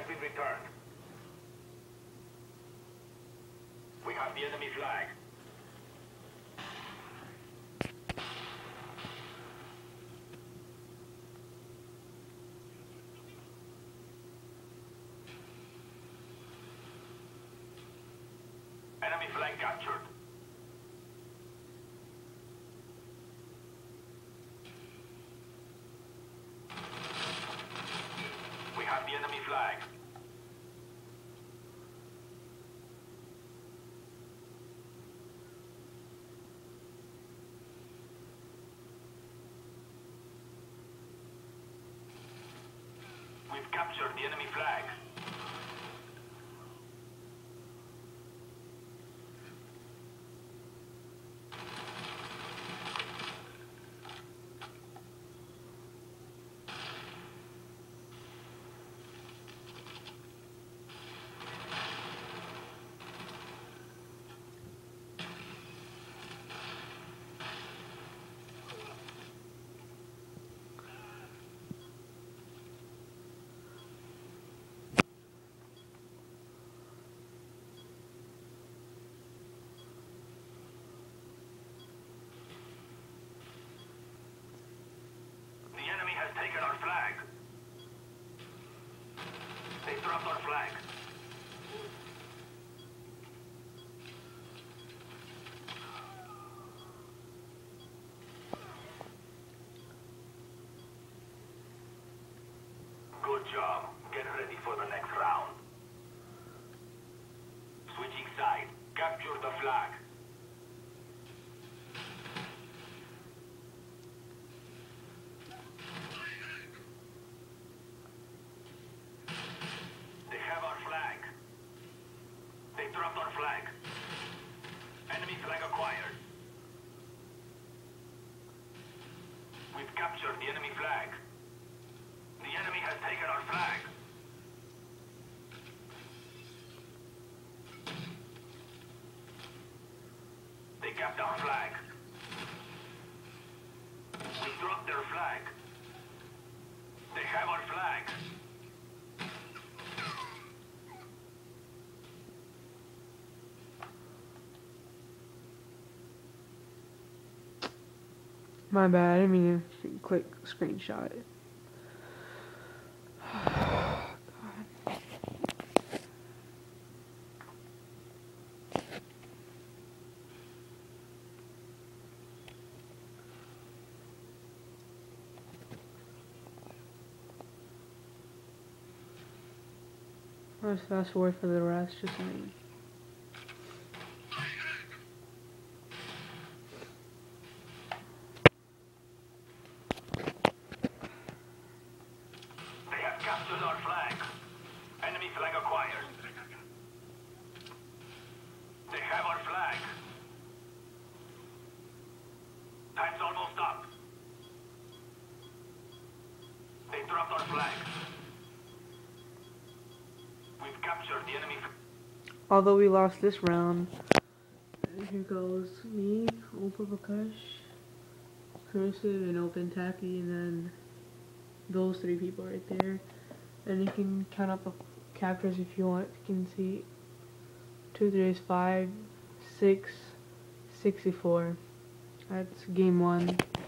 been returned. We have the enemy flag. Enemy flag captured. We have the enemy flag. We've captured the enemy flag. The enemy has taken our flag. They dropped our flag. Good job. Get ready for the next round. Switching side. Capture the flag. They have our flag. They dropped our flag. Enemy flag acquired. We've captured the enemy flag. The enemy has taken our flag. They capped our flag. We dropped their flag. They have our flag. My bad, I didn't mean to click screenshot. Let's fast forward for the rest, just saying. They have captured our flag. Enemy flag acquired. They have our flag. Time's almost up. They dropped our flag. We've captured the enemy. Although we lost this round, here goes me, Opa Prakash, Cursive, and Open Tacky, and then those three people right there. And you can count up the captures if you want. You can see 2, 3, 5, 6, 64. That's game 1.